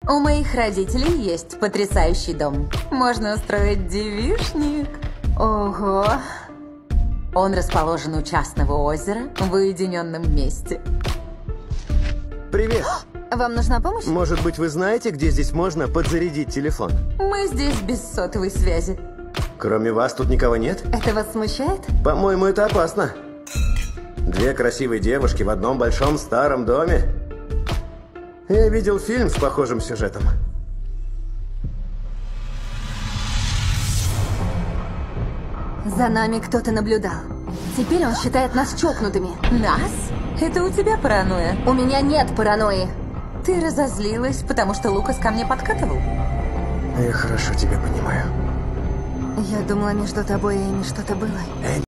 У моих родителей есть потрясающий дом. Можно устроить девичник. Ого. Он расположен у частного озера в уединенном месте. Привет. Вам нужна помощь? Может быть, вы знаете, где здесь можно подзарядить телефон? Мы здесь без сотовой связи. Кроме вас тут никого нет? Это вас смущает? По-моему, это опасно. Две красивые девушки в одном большом старом доме. Я видел фильм с похожим сюжетом. За нами кто-то наблюдал. Теперь он считает нас чокнутыми. Нас? Это у тебя паранойя. У меня нет паранойи. Ты разозлилась, потому что Лукас ко мне подкатывал? Я хорошо тебя понимаю. Я думала, между тобой и ими что-то было.